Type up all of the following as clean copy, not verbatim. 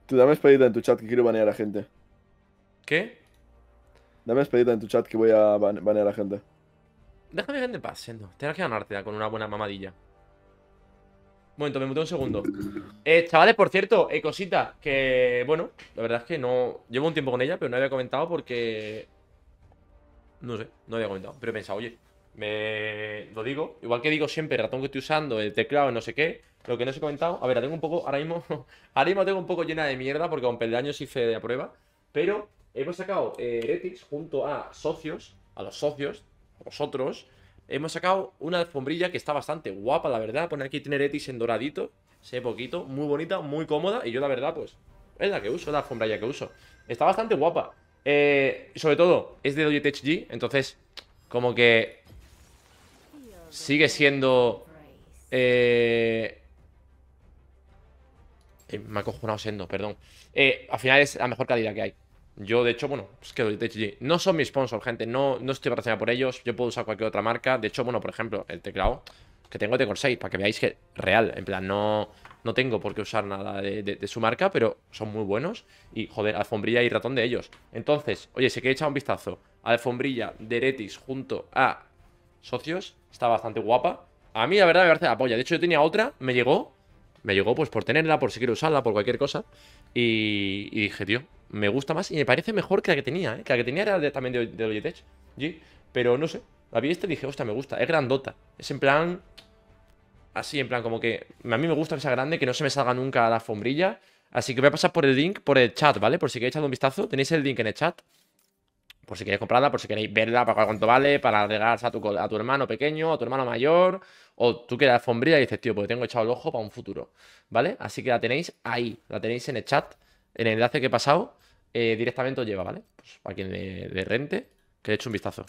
Tú dame espadita en tu chat que quiero banear a gente. ¿Qué? Dame espadita en tu chat que voy a banear a gente. Déjame gente en paz, siendo. Tienes que ganarte con una buena mamadilla. Un momento, me muteo un segundo. Chavales, por cierto, cosita, que bueno, la verdad es que no. Llevo un tiempo con ella, pero no había comentado porque. No sé, no había comentado. Pero he pensado, oye, me lo digo. Igual que digo siempre, el ratón que estoy usando, el teclado, no sé qué. Lo que no os he comentado. A ver, la tengo un poco. Ahora mismo. Ahora mismo la tengo un poco llena de mierda porque con peldaños hice de prueba. Pero hemos sacado Heretics junto a socios. A los socios. A vosotros. Hemos sacado una alfombrilla que está bastante guapa, la verdad. Pone aquí tiene Heretics en doradito. Se ve poquito. Muy bonita, muy cómoda. Y yo, la verdad, pues. Es la que uso, la alfombrilla que uso. Está bastante guapa. Sobre todo, es de Logitech G. Entonces, como que sigue siendo. Me ha cojonado Sendo, perdón. Al final es la mejor calidad que hay. Yo, de hecho, bueno, es que Logitech G no son mi sponsor, gente. No estoy patrocinado por ellos. Yo puedo usar cualquier otra marca. De hecho, bueno, por ejemplo, el teclado que tengo es de Corsair, para que veáis que real. En plan, no tengo por qué usar nada de su marca, pero son muy buenos. Y, joder, alfombrilla y ratón de ellos. Entonces, oye, si queréis echar un vistazo a alfombrilla de Heretics junto a socios, está bastante guapa. A mí, la verdad, me parece la polla. De hecho, yo tenía otra, me llegó. Me llegó pues por tenerla, por si quiero usarla, por cualquier cosa. Y dije, tío, me gusta más y me parece mejor que la que tenía, ¿eh? Que la que tenía era también de Logitech G. Pero no sé, la vi esta y dije, hostia, me gusta. Es grandota. Es en plan. Así, en plan, como que. A mí me gusta que sea grande, que no se me salga nunca la alfombrilla. Así que voy a pasar por el link, por el chat, ¿vale? Por si queréis echar un vistazo. Tenéis el link en el chat. Por si queréis comprarla, por si queréis verla, para cuánto vale, para regalarse a tu hermano pequeño, a tu hermano mayor, o tú quieres alfombrilla y dices, tío, porque tengo echado el ojo para un futuro, ¿vale? Así que la tenéis ahí, la tenéis en el chat, en el enlace que he pasado, directamente os lleva, ¿vale? Pues para quien le rente, que le eche un vistazo.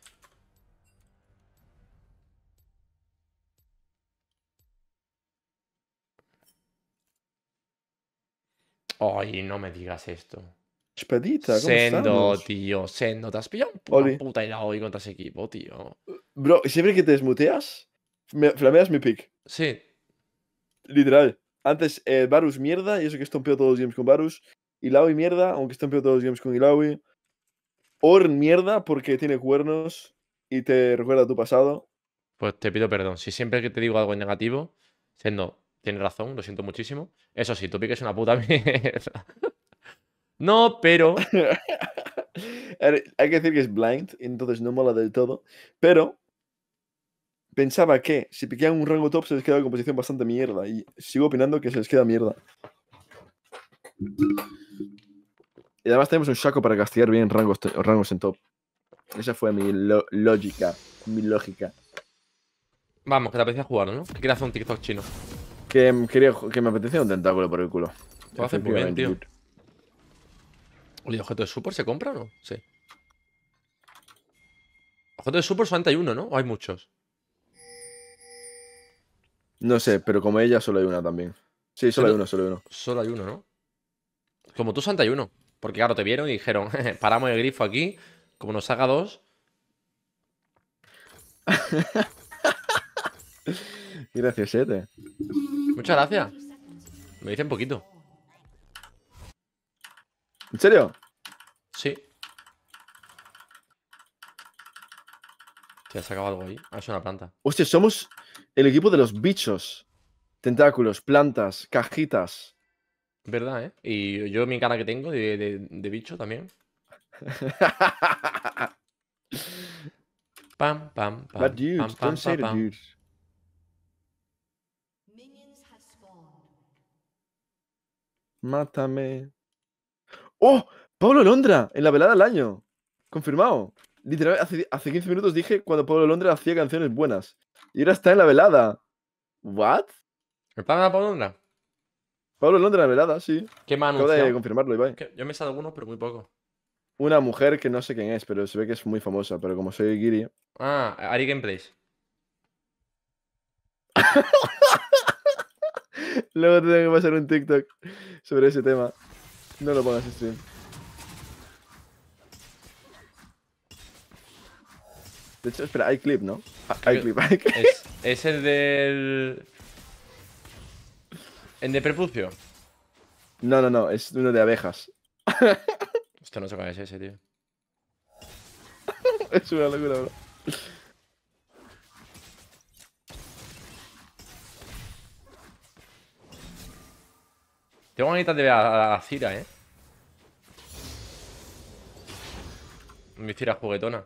Ay, no me digas esto. Espadita, ¿cómo Sendo, estamos? tío, Sendo, te has pillado una Oli. puta idea hoy contra ese equipo, tío. Bro, siempre que te desmuteas, me flameas mi pick. Sí, Literal. Antes, Varus mierda, y eso que estompeo todos los games con Varus. Illaoi mierda, aunque estompeo todos los games con Illaoi. Ornn mierda, porque tiene cuernos y te recuerda a tu pasado. pues te pido perdón. Si siempre que te digo algo en negativo, siendo, tienes razón, lo siento muchísimo. Eso sí, tu pique es una puta mierda. No, pero. A ver, hay que decir que es blind, entonces no mola del todo. Pero pensaba que si piquean un rango top se les queda la composición bastante mierda. Y sigo opinando que se les queda mierda. Y además tenemos un Shaco para castigar bien rangos en top. Esa fue mi lógica. Mi lógica. Vamos, que te apetece jugar, ¿no? Que quieres hacer un TikTok chino. Que me apetecía un tentáculo por el culo. Lo haces muy bien, Efectivamente, tío. dude. Oye, objeto de support se compra o no? Sí. Objeto de support solamente hay uno, ¿no? ¿O hay muchos? No sé, pero como ella solo hay una también. Sí, solo hay Pero uno, solo hay uno. solo hay uno, ¿no? Como tú, solamente hay uno. Porque claro, te vieron y dijeron, paramos el grifo aquí. Como nos haga dos. Gracias, Ete. Muchas gracias. Me dicen poquito. ¿En serio? Sí. Se ha sacado algo ahí. Ah, es una planta. Hostia, somos el equipo de los bichos. Tentáculos, plantas, cajitas. ¿Verdad, eh? Y yo mi cara que tengo de bicho también. Pam, pam, But pam, dude, pam, don't pam, say pam, the pam. dude. Mátame. ¡Oh! Pablo Londra, en la velada del año. Confirmado. Literal, hace 15 minutos dije cuando Pablo Londra hacía canciones buenas. Y ahora está en la velada. ¿What? ¿Me pagan la Londra? Pablo Londra en la velada, sí. ¿Qué me ha Acabo de anunciado? confirmarlo, Ibai. Que yo me sé de algunos, pero muy poco. Una mujer que no sé quién es, pero se ve que es muy famosa. Pero como soy Giri. Ah, Ari Gameplays. Luego te tengo que pasar un TikTok sobre ese tema. No lo pongas en stream. De hecho, espera, hay clip, ¿no? Hay Creo que clip, hay clip. es el del. El de prepucio. No, es uno de abejas. Esto no sé cuál es ese, tío. Es una locura, bro. Tengo ganitas de ver a Cira, Mi Cira juguetona.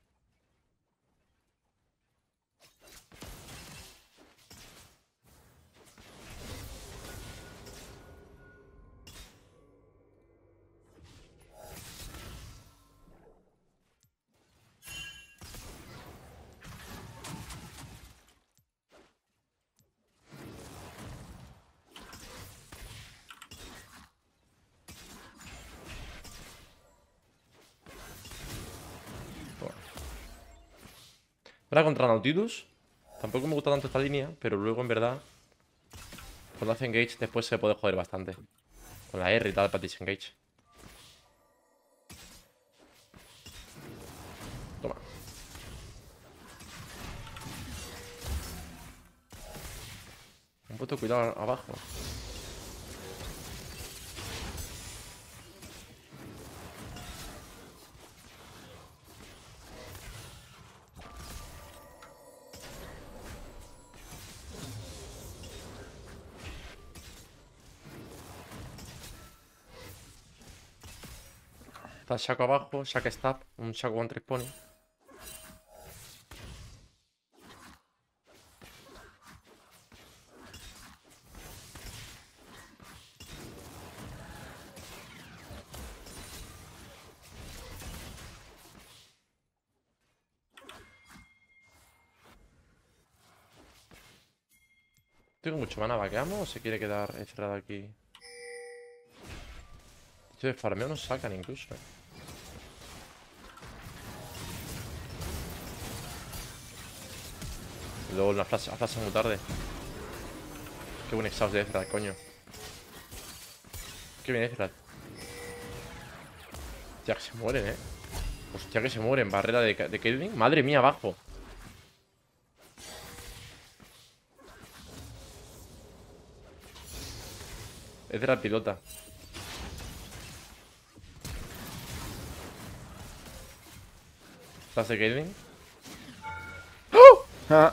Ahora contra Nautilus. Tampoco me gusta tanto esta línea, pero luego en verdad, cuando hace engage, después se puede joder bastante. Con la R y tal para disengage. Toma. Un puto cuidado abajo. Está Shaco abajo, Shaco stab, un Shaco one trick pony. Tengo mucho mana, ¿vaqueamos o se quiere quedar encerrado aquí? Esto de farmeo nos sacan incluso, Luego la flash muy tarde. Qué buen exhaust de Ezreal, coño. Qué bien Ezreal. Hostia, que se mueren, Hostia, que se mueren. Barrera de Caitlyn. Madre mía, abajo. Ezreal pilota. ¿Estás de Caitlyn? Ah,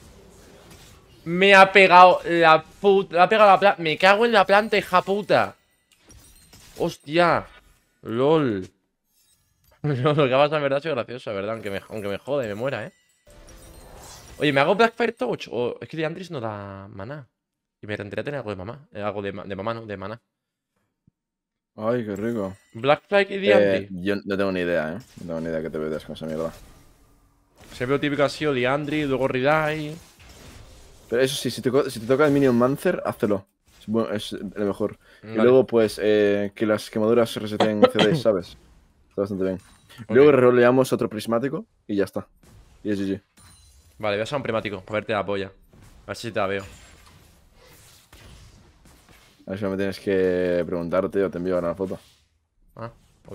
Me ha pegado la puta. Me ha pegado la planta. Me cago en la planta, hija puta. Hostia. LOL. Lo que ha pasado en verdad ha sido gracioso, ¿verdad? Aunque me jode, me muera, Oye, ¿me hago Blackfire Touch? O es que Liandris no da maná. Y me rendiré a tener algo de mamá. Algo de mamá, no, de maná. ay, qué rico. Blackfire y Liandry. Yo no tengo ni idea, No tengo ni idea que te veas con esa mierda. Siempre lo típico ha sido Liandry, luego Ridai. Pero eso sí, si te toca el Minion Mancer, háztelo. Es lo mejor. Y Vale. luego, pues, que las quemaduras se reseten CD, ¿sabes? Está bastante bien. Ok. Luego reroleamos otro prismático y ya está. Y es GG. Vale, voy a usar un primático para verte la polla. A ver si te la veo. A ver si me tienes que preguntarte o te envío ahora una foto. Ah, ok.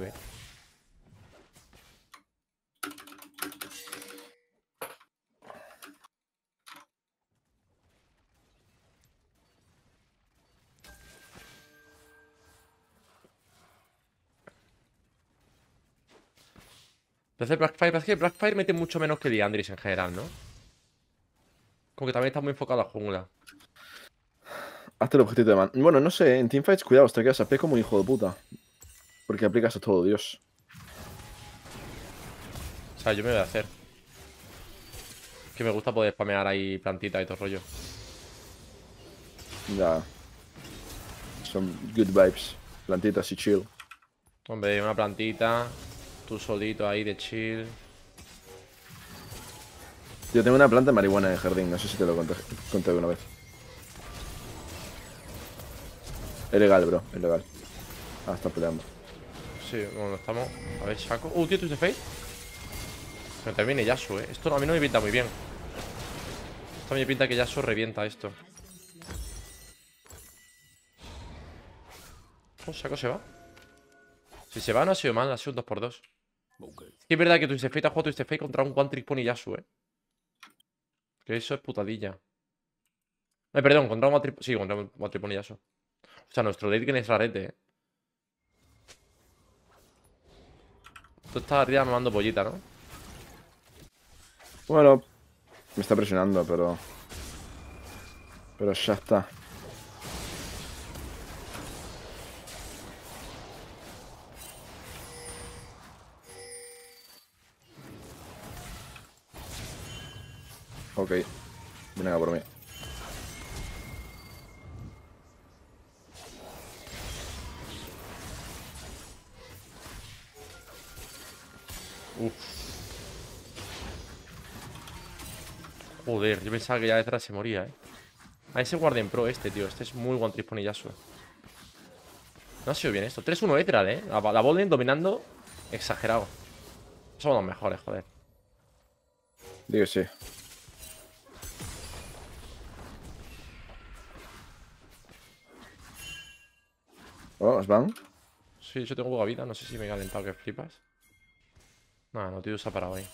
Entonces Blackfire, es que Blackfire mete mucho menos que Liandris en general, ¿no? Como que también está muy enfocado a la jungla. Hazte el objetivo de man. Bueno, no sé, en teamfights, cuidado, te quedas AP como un hijo de puta. Porque aplicas a todo, Dios. O sea, yo me voy a hacer. Que me gusta poder spamear ahí plantitas y todo el rollo. Ya. Son good vibes. Plantitas y chill. Hombre, una plantita. Tú solito ahí de chill. Yo tengo una planta de marihuana en el jardín, no sé si te lo conté alguna vez. Es legal, bro, es legal. Ah, está peleando. Sí, bueno, estamos. A ver, Shaco. Tío, ¿tú te face? Que me termine Yasuo, Esto a mí no me pinta muy bien. Esto a mí me pinta que Yasuo revienta esto. Shaco se va. Si se va, no ha sido mal, ha sido un 2x2. Sí, es verdad que Twisted Fate ha jugado Twisted Fate contra un One Trick Pony Yasuo, Que eso es putadilla. Perdón, contra un One Trick... Sí, contra un One Trick Pony Yasuo. O sea, nuestro late game es rarete, ¿eh? Tú estás arriba mamando pollita, ¿no? Bueno, me está presionando, pero... Pero ya está. Ok. Vienen a por mí. Joder, yo pensaba que ya detrás se moría, ¿eh? A ese Guardian Pro este, tío. Este es muy One Trick Yasuo. No ha sido bien esto. 3-1 Ezreal, ¿eh? La botlane dominando. Exagerado. Somos los mejores, joder. Digo sí. Oh, ¿os van? Sí, yo tengo poca vida. No sé si me he calentado que flipas. Nada, no, tío, se ha parado ahí.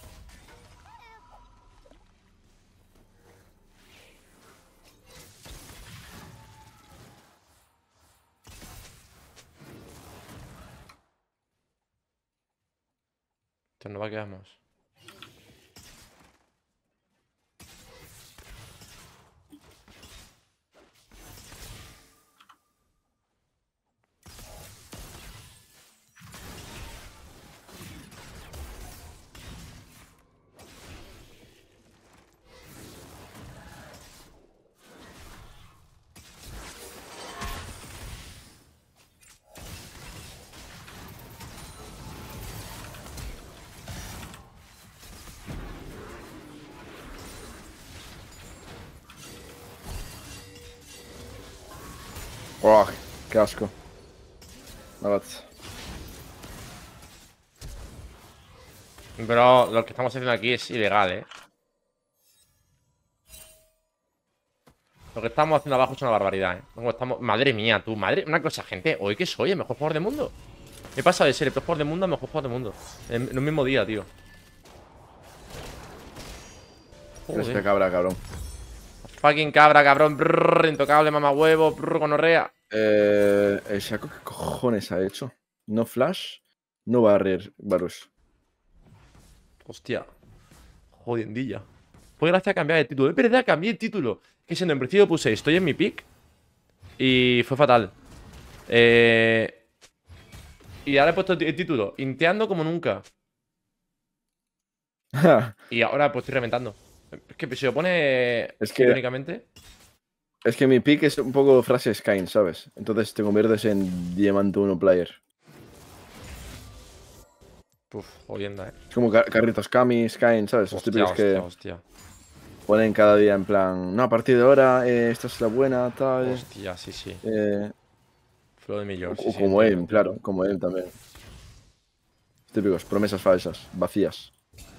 Entonces no va a quedarnos. Oh, qué asco. Nada. Pero lo que estamos haciendo aquí es ilegal, ¿eh? Lo que estamos haciendo abajo es una barbaridad, ¿eh? Como estamos... Madre mía, tú, madre... Una cosa, gente. ¿Hoy qué soy? ¿El mejor jugador del mundo? Me pasa de ser el peor jugador del mundo al mejor jugador del mundo. En un mismo día, tío. Eres Joder. cabra, cabrón. Fucking cabra, cabrón. Brrr, intocable, mamahuevo. Brrr, gonorrea. El Shaco, ¿qué cojones ha hecho? No flash, no barrer, Varus. Hostia. Jodiendilla. Fue gracias a cambiar de título. Es verdad, cambié el título. Que siendo en principio puse estoy en mi pick. Y fue fatal. Y ahora he puesto el título. Inteando como nunca. Y ahora pues estoy reventando. Es que si lo pone Es que- irónicamente. Es que mi pick es un poco frase Skyne, ¿sabes? Entonces te conviertes en Diamante 1 player. Uf, jodienda, Es como Carritos Kami, Skyne, ¿sabes? Los Hostia, típicos que hostia. ponen cada día en plan, no, a partir de ahora, esta es la buena, tal. Hostia, sí, sí. eh, Flow de millón, sí, o sí, como entiendo, él, claro, como él también. Típicos, promesas falsas, vacías.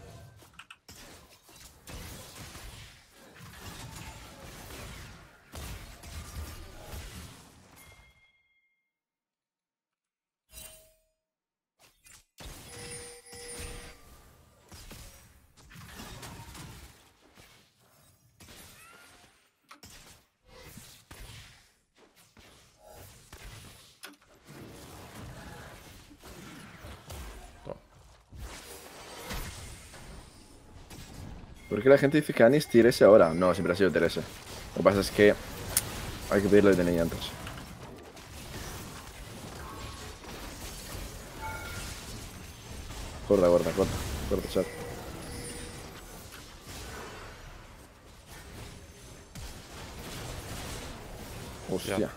Toma. ¿Por qué la gente dice que Anis tier S ahora? No, siempre ha sido tier S. Lo que pasa es que hay que pedirle el DNI antes. Corta, corta, corta. Corta, chat. Hostia. Ya.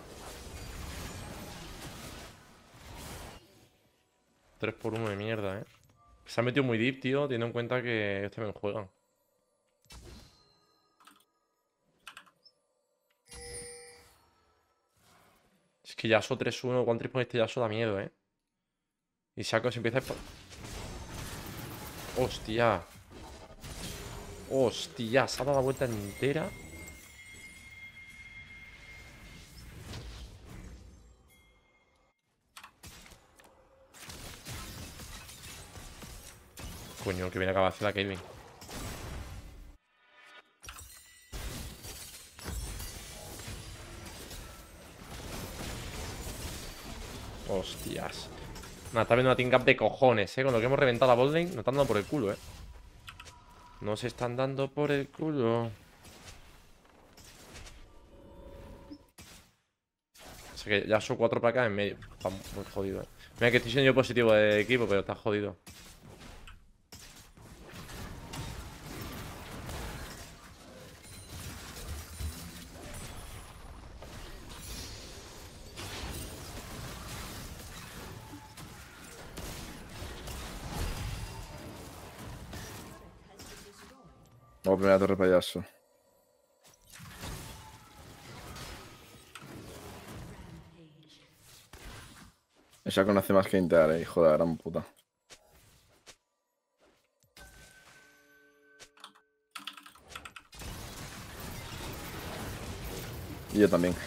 3x1 de mierda, Se ha metido muy deep, tío, teniendo en cuenta que ellos también juegan. Es que Yasuo 3-1 con triple este Yasuo da miedo, Y Shaco se empieza a... Hostia. Hostia, se ha dado la vuelta entera. Coño, que viene a acabar de hacer la Kevin. Hostias. Nada, está viendo una team gap de cojones, Con lo que hemos reventado la botlane, nos están dando por el culo, Nos están dando por el culo. O sea que ya son 4 para acá en medio. Está muy jodido, Mira que estoy siendo yo positivo de equipo, pero está jodido. Vamos, primera torre payaso. Esa conoce más que Inter, hijo de la gran puta. Y yo también.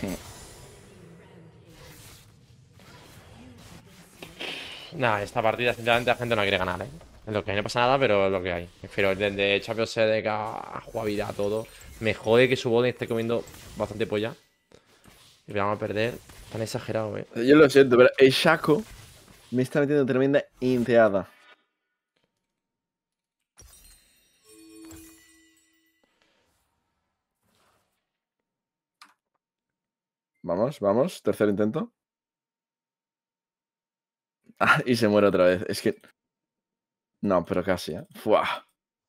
Nada, esta partida sinceramente la gente no quiere ganar, Es lo que no pasa nada, pero es lo que hay. Prefiero desde Champions SDK a jugabilidad, todo. Me jode que su bode esté comiendo bastante polla. Y vamos a perder. Tan exagerado, Yo lo siento, pero el Shaco me está metiendo tremenda inteada. Vamos, vamos. Tercer intento. Ah, y se muere otra vez. Es que... No, pero casi, Fuah.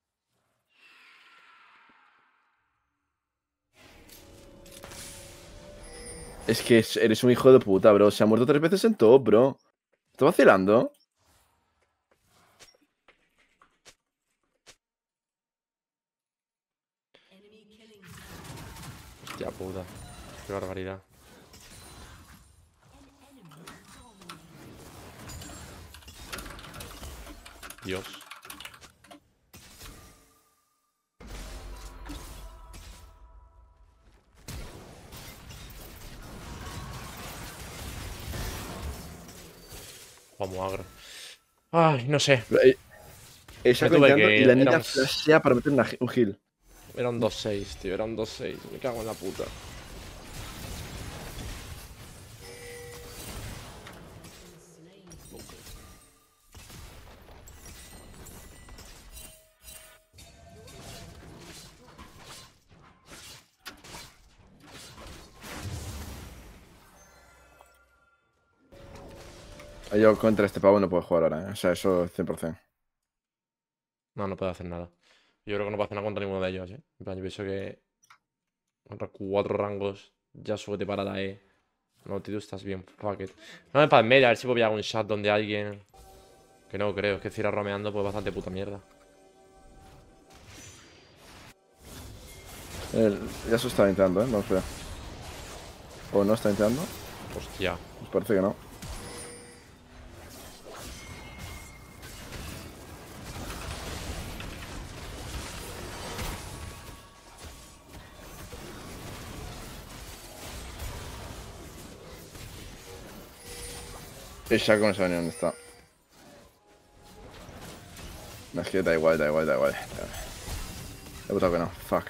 Es que eres un hijo de puta, bro. Se ha muerto 3 veces en top, bro. ¿Estás vacilando? Hostia puta. Qué barbaridad. Dios. Vamos agro. Ay, no sé. El Shaco tuve intentando que y ir, la niña éramos- flashea para meter un heal. Era un 2-6, tío. Era un 2-6. Me cago en la puta. Yo contra este pavo no puedo jugar ahora, O sea, eso 100%. No, no puedo hacer nada. Yo creo que no puedo hacer nada contra ninguno de ellos, En plan, yo pienso que contra 4 rangos ya suerte para la E. No, tío, estás bien. Fuck it. No me para en medio, a ver si puedo pillar un shutdown de alguien. Que no creo, es que Cira romeando pues bastante puta mierda. Ya se está intentando, Vamos a ver. ¿O no está intentando? Hostia. Pues parece que no. El Shaco no sabe ni dónde está. No, es que da igual, da igual, da igual. He votado que no. Fuck.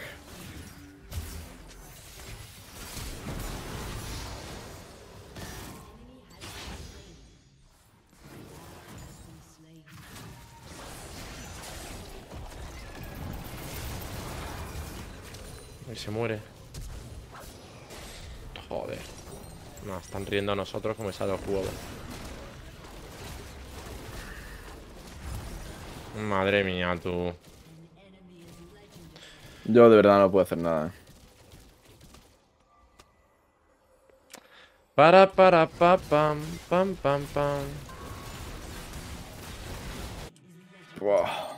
Y se muere. Joder. No, están riendo a nosotros como sale el juego. Madre mía, tú. Yo de verdad no puedo hacer nada, Para pa pam pam pam pam. Wow.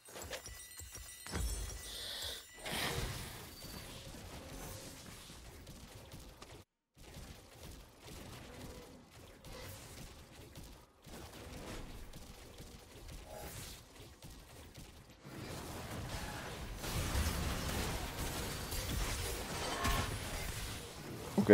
Ok.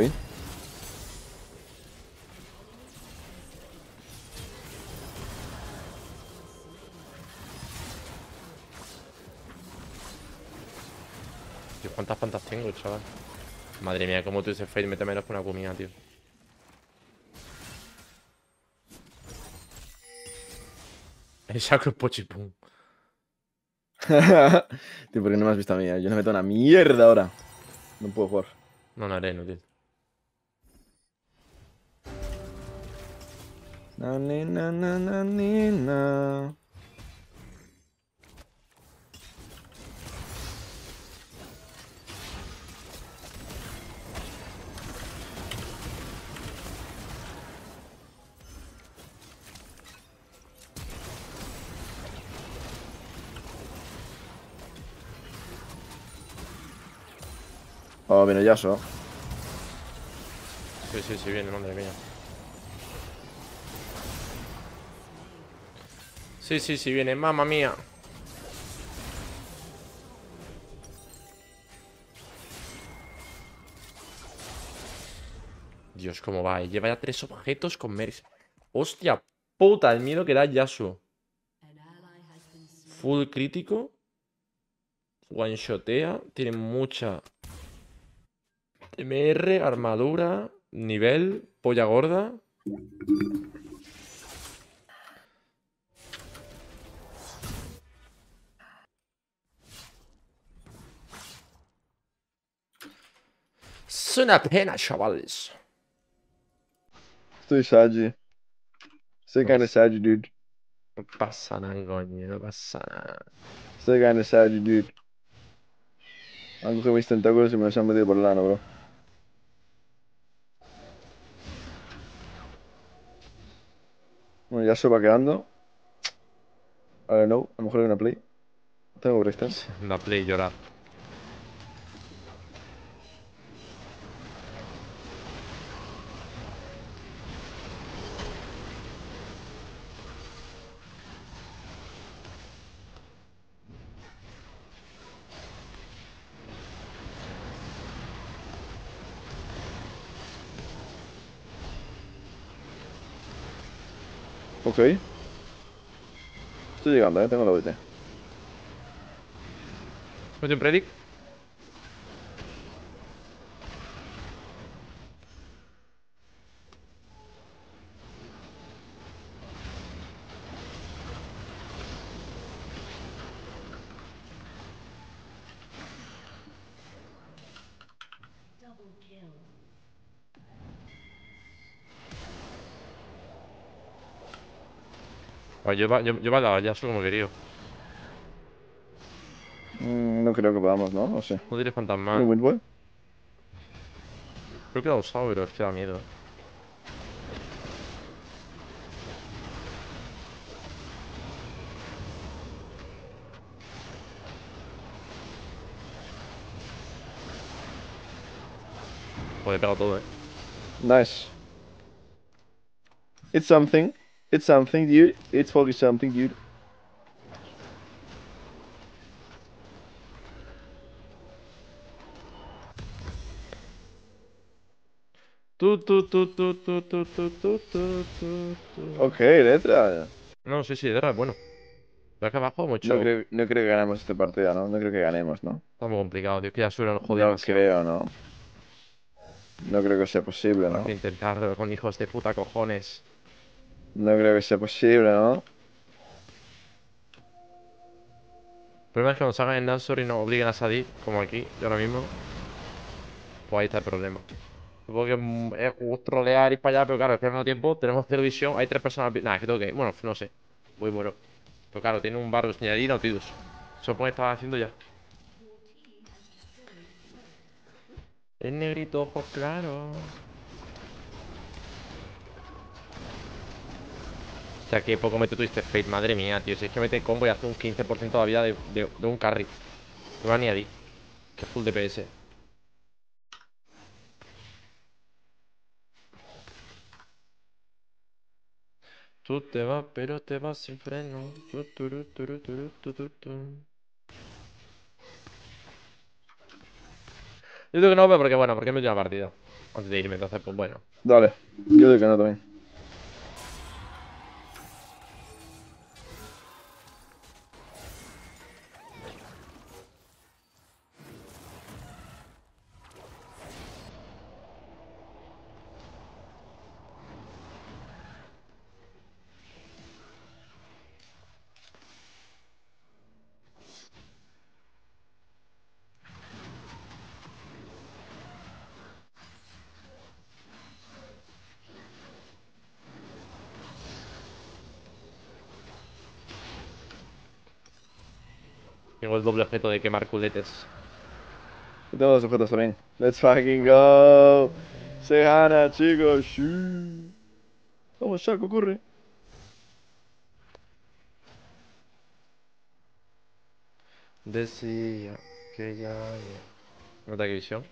Tío, ¿cuántas plantas tengo, chaval? Madre mía, cómo tú ese fade mete menos que una comida, tío. El sacro pochipum. Tío, ¿por qué no me has visto a mí? Yo no meto una mierda ahora. No puedo jugar. No, no haré inútil. Na, ni, na, na, na, ni, na. Oh, viene Yasuo. Sí, sí, sí, viene, madre mía. Sí, sí, sí, viene, mamma mía. Dios, cómo va. Lleva ya 3 objetos con Mercy. Hostia puta, el miedo que da Yasuo. Full crítico. One-shotea. Tiene mucha MR, armadura, nivel, polla gorda. Es una pena, chavales. Estoy Saji. Estoy No kinda pasa, Saji, dude. no pasa nada, coño, no pasa nada. Estoy kinda Saji, dude. Han cogido mis tentáculos y me los han metido por el ano, bro. Bueno, Yasuo va quedando. I don't know. A lo mejor hay una play. Tengo resistance. Da play y llorar. Ok. Estoy llegando, tengo la ulti. ¿Mete un predict? Pues yo me la Yasuo como querido. No creo que podamos, ¿no? No sé. No diré ¿Tiene fantasma. Windwall? Creo que la he usado, pero es que da miedo. Joder, he pegado todo, Nice. It's something. It's something, dude. It's fucking something, dude. Ok, letra. No, sí, sí, Derra es bueno. Pero es que abajo hemos No hecho. creo, no creo que ganemos esta partida, ¿no? No creo que ganemos, ¿no? Está muy complicado, tío. Que ya suena nos jode No demasiado. creo, ¿no? No creo que sea posible, Hay ¿no? que intentarlo con hijos de puta cojones. No creo que sea posible, ¿no? El problema es que nos hagan el Nashor y nos obliguen a salir, como aquí, y ahora mismo. Pues ahí está el problema. Supongo que es trolear ir para allá, pero claro, es que al mismo tiempo tenemos cero visión. Hay 3 personas. Nada, es que tengo que. Bueno, no sé. Voy muero. Pero claro, tiene un Varus ni y Nautilus. Supongo que estaba haciendo ya. El negrito, ojos claros. O sea, que poco mete Twisted Fate, madre mía, tío. Si es que mete combo y hace un 15% de la vida de un carry. No va ni a di. Que full DPS. Tú te vas, pero te vas sin freno. Tu. Yo digo que no, pero porque bueno, porque me dio una partida. Antes de irme, entonces, pues bueno. Dale. Yo digo que no también. Tengo el doble objeto de quemar culetes. Yo tengo los objetos también. Let's fucking go. Se gana, chicos. Sí. Vamos, Shaco, corre. Decía que ya... ¿Nota qué visión?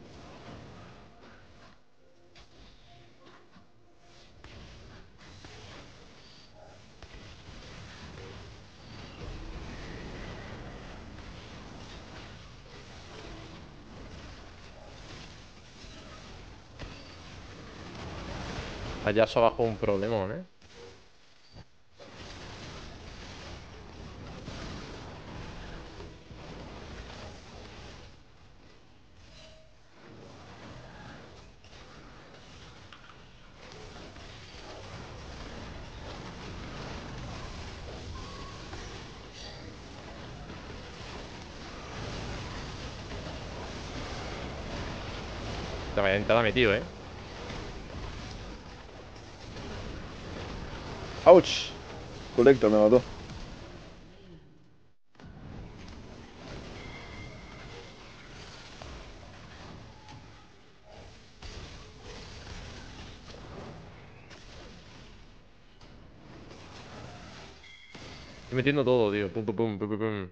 Allá abajo un problema, ¿eh? Te ha metido, ¿eh? Ouch. Colector me mató. Estoy metiendo todo, tío. Pum, pum, pum, pum, pum, pum.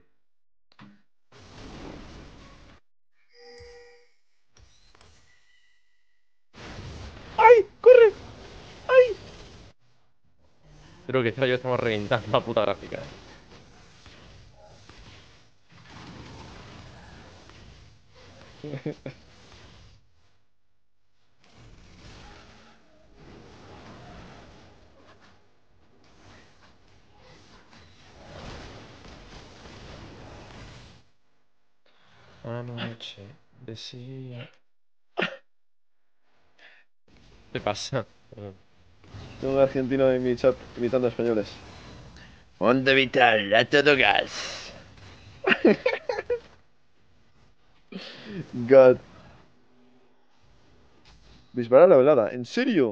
¡Ay! ¡Corre! ¡Ay! Creo que yo estamos reventando la puta gráfica, ¿eh? Anoche decía... ¿Qué pasa? Tengo un argentino en mi chat imitando a españoles. Onda vital, a todo gas. God. Dispara la velada. ¿En serio?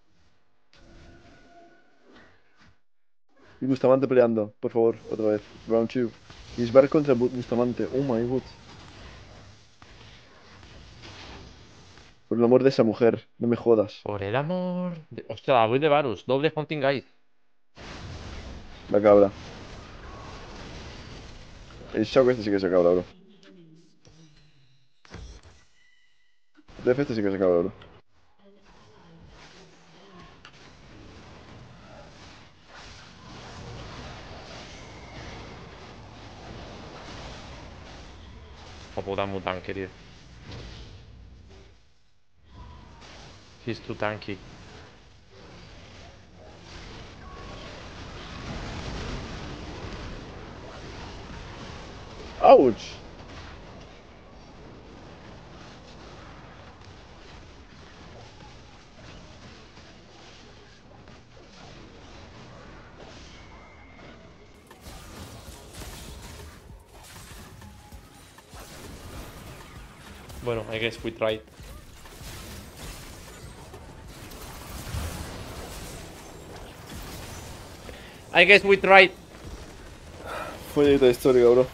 Y Bustamante peleando, por favor, otra vez. Round 2. Dispara contra Bustamante. Oh my god. Por el amor de esa mujer, no me jodas. Por el amor... Hostia, la voy de Varus. Doble Hunting Guide. La cabra. El Shaco este sí que es cabra, bro. Def este sí que es cabra, bro. O puta mutan, querido. He's too tanky. ¡Ouch! Bueno, I guess we tried. I guess we tried. Follita histórica, bro.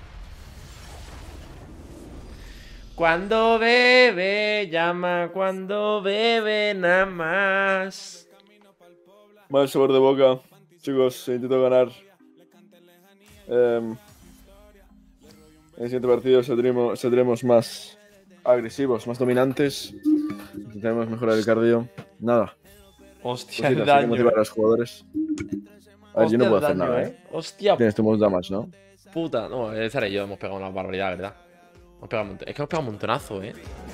Cuando bebe, llama cuando bebe nada más. Mal sabor de boca. Chicos, intento ganar. En el siguiente partido saldremos más agresivos, más dominantes. Intentaremos mejorar el cardio. Nada. Hostia, Cositas, el hay que daño, motivar a los jugadores. A ver, yo no Hostia, puedo el hacer daño, nada, ¿eh? Hostia, Tienes tu most damage, ¿no? puta. No, Ezra y yo hemos pegado una barbaridad, ¿verdad? Es que hemos pegado un montonazo,